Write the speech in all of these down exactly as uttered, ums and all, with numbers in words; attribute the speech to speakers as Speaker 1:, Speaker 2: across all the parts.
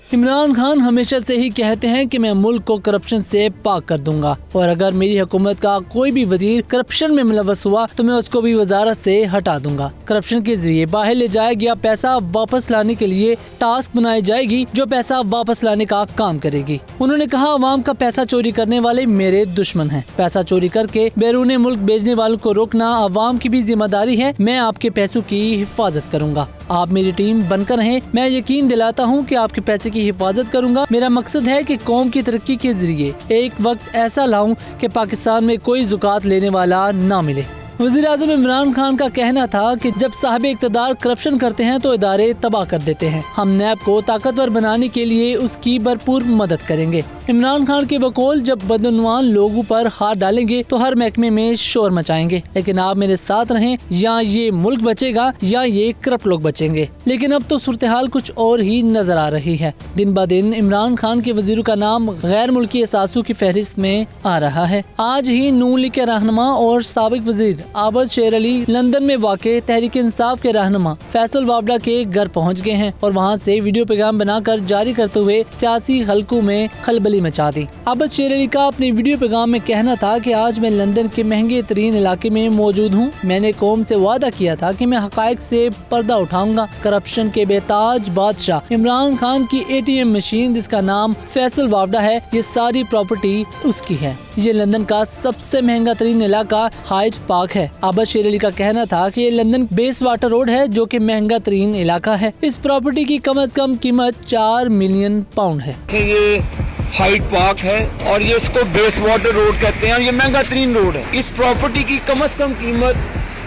Speaker 1: इमरान खान हमेशा से ही कहते हैं कि मैं मुल्क को करप्शन से पाक कर दूंगा और अगर मेरी हुकूमत का कोई भी वजीर करप्शन में मुलव्वस हुआ तो मैं उसको भी वजारत से हटा दूंगा। करप्शन के जरिए बाहर ले जाया गया पैसा वापस लाने के लिए टास्क बनाई जाएगी जो पैसा वापस लाने का काम करेगी। उन्होंने कहा, अवाम का पैसा चोरी करने वाले मेरे दुश्मन हैं। पैसा चोरी करके बैरून मुल्क भेजने वालों को रोकना अवाम की भी जिम्मेदारी है। मैं आपके पैसों की हिफाजत करूंगा। आप मेरी टीम बनकर रहें। मैं यकीन दिलाता हूं कि आपके पैसे की हिफाजत करूंगा। मेरा मकसद है कि कौम की तरक्की के जरिए एक वक्त ऐसा लाऊं कि पाकिस्तान में कोई ज़ुकात लेने वाला ना मिले। वज़ीर आज़म इमरान खान का कहना था कि जब साहिब इक़्तिदार करप्शन करते हैं तो इदारे तबाह कर देते हैं। हम नैब को ताकतवर बनाने के लिए उसकी भरपूर मदद करेंगे। इमरान खान के बकौल, जब बदनवान लोगों पर हाथ डालेंगे तो हर महकमे में शोर मचाएंगे, लेकिन आप मेरे साथ रहें, या ये मुल्क बचेगा या ये करप्ट लोग बचेंगे। लेकिन अब तो सूरत हाल कुछ और ही नजर आ रही है। दिन ब दिन इमरान खान के वजीरों का नाम गैर मुल्की असासों की फहरिस्त में आ रहा है। आज ही नून लीग के रहनुमा और साबिक वजीर आबद शेर अली लंदन में वाक़े तहरीक इंसाफ के रहनुमा फैसल वावडा के घर पहुँच गए हैं और वहाँ से वीडियो पैगाम बनाकर जारी करते हुए सियासी हलकों में खलबली मचा दी। आबद शेर अली का अपने वीडियो पैगाम में कहना था कि आज मैं लंदन के महंगे तरीन इलाके में मौजूद हूँ। मैंने कौम से वादा किया था कि मैं हकायक से पर्दा उठाऊंगा। करप्शन के बेताज बादशाह इमरान खान की एटीएम मशीन, जिसका नाम फैसल वावडा है, ये सारी प्रॉपर्टी उसकी है। ये लंदन का सबसे महंगा तरीन इलाका हाइड पार्क है। आबद शेर अली का कहना था कि ये लंदन बेस वाटर रोड है जो कि महंगा तरीन इलाका है। इस प्रॉपर्टी की कम अज कम कीमत चार मिलियन पाउंड है।
Speaker 2: ये हाइड पार्क है और ये इसको बेस वाटर रोड कहते हैं और ये महंगा तरीन रोड है। इस प्रॉपर्टी की कम अज कम कीमत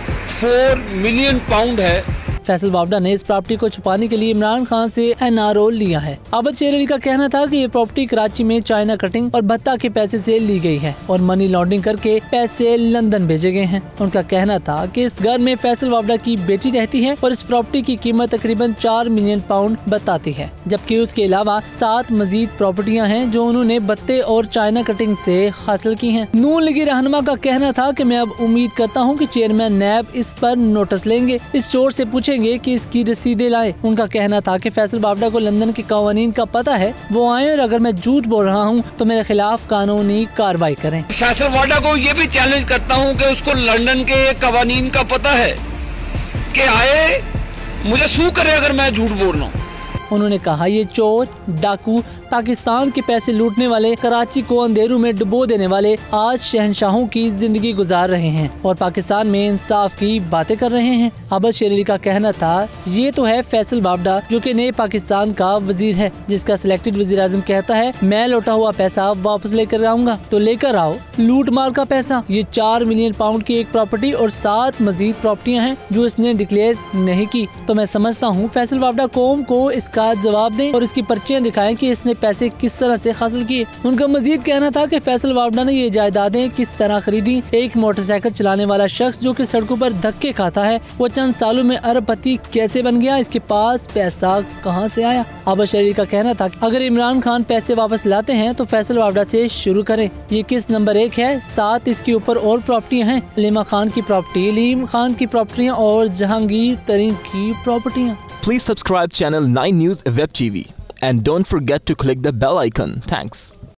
Speaker 2: फोर मिलियन पाउंड है।
Speaker 1: फैसल वावडा ने इस प्रॉपर्टी को छुपाने के लिए इमरान खान से एन आर ओ लिया है। आबद शेर अली का कहना था कि ये प्रॉपर्टी कराची में चाइना कटिंग और भत्ता के पैसे से ली गई है और मनी लॉन्ड्रिंग करके पैसे लंदन भेजे गए हैं। उनका कहना था कि इस घर में फैसल वावडा की बेटी रहती है और इस प्रॉपर्टी की कीमत तकरीबन चार मिलियन पाउंड बताती है, जबकि उसके अलावा सात मजीद प्रॉपर्टियाँ हैं जो उन्होंने भत्ते और चाइना कटिंग से हासिल की है। नून लीगी रहनुमा का कहना था कि मैं अब उम्मीद करता हूँ कि चेयरमैन नैब इस पर नोटिस लेंगे, इस चोर से पूछे कि इसकी रसीदें लाए। उनका कहना था कि फैसल वावडा को लंदन के कानून का पता है, वो आए और अगर मैं झूठ बोल रहा हूँ तो मेरे खिलाफ कानूनी कार्रवाई करें।
Speaker 2: फैसल वावडा को ये भी चैलेंज करता हूँ कि उसको लंदन के कानून का पता है कि आए मुझे सू करे अगर मैं झूठ बोल रहा हूँ।
Speaker 1: उन्होंने कहा, ये चोर डाकू पाकिस्तान के पैसे लूटने वाले, कराची को अंधेरों में डुबो देने वाले आज शहनशाहों की जिंदगी गुजार रहे हैं और पाकिस्तान में इंसाफ की बातें कर रहे हैं। आबद शेर अली का कहना था, ये तो है फैसल वावडा जो कि नए पाकिस्तान का वजीर है, जिसका सिलेक्टेड वजीर आजम कहता है मैं लौटा हुआ पैसा वापस लेकर आऊंगा, तो लेकर आओ लूट मार का पैसा। ये चार मिलियन पाउंड की एक प्रॉपर्टी और सात मजीद प्रॉपर्टियाँ हैं जो इसने डिक्लेयर नहीं की। तो मैं समझता हूँ फैसल वावडा कौम को इसका जवाब दें और इसकी पर्चियां दिखाएं कि इसने पैसे किस तरह से हासिल किए। उनका मजीद कहना था कि फैसल वावडा ने ये जायदादें किस तरह खरीदी। एक मोटरसाइकिल चलाने वाला शख्स जो कि सड़कों पर धक्के खाता है, वो चंद सालों में अरबपति कैसे बन गया, इसके पास पैसा कहां से आया। आबद शेर अली का कहना था अगर इमरान खान पैसे वापस लाते हैं तो फैसल वावडा से शुरू करें। ये किस नंबर एक है, सात इसके ऊपर और प्रॉपर्टियाँ हैं, अलीमा खान की प्रॉपर्टी, अलीम खान की प्रॉपर्टियाँ और जहांगीर तरीन की प्रॉपर्टियाँ।
Speaker 3: Please subscribe channel nine News Web T V and don't forget to click the bell icon. Thanks.